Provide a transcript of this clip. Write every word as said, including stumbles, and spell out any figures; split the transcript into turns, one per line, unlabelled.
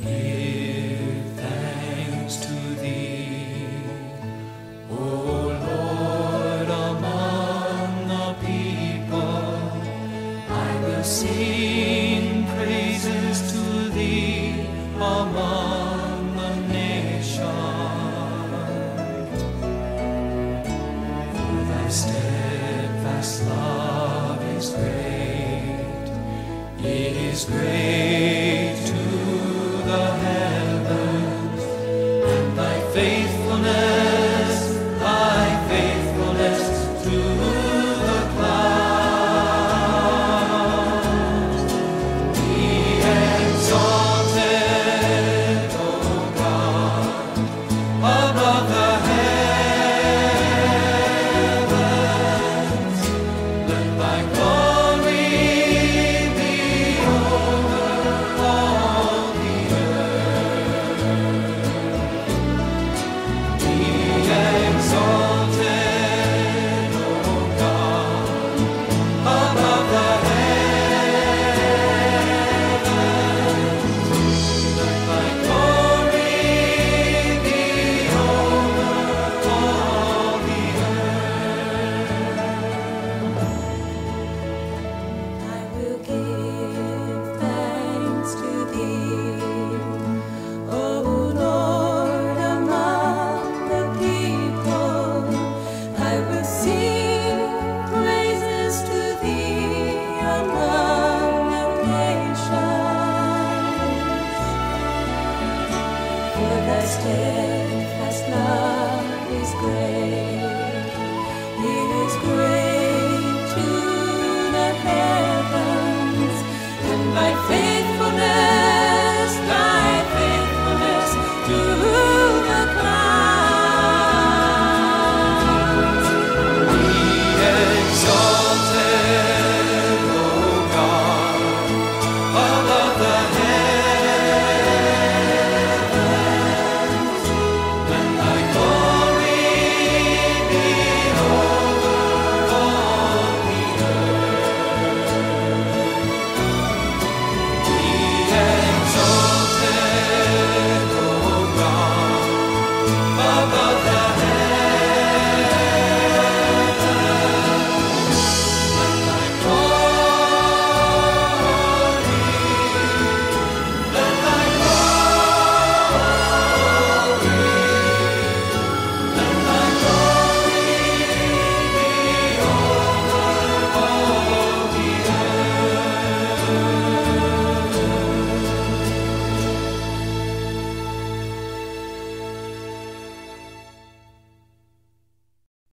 give thanks to thee, O Lord, among the people. I will sing praises to thee among the nations. For thy steadfast love is great, it is great to the heavens, and thy faithfulness, thy faithfulness to the clouds. Be exalted, O God, above the heavens. Let thy glory be over all the earth. Be exalted, O God, above the heavens. Let thy glory be over all the earth.
I will give thanks to thee, O Lord, among the people. I will sing praises to thee among the nations. For thy steadfast love is great, it is great.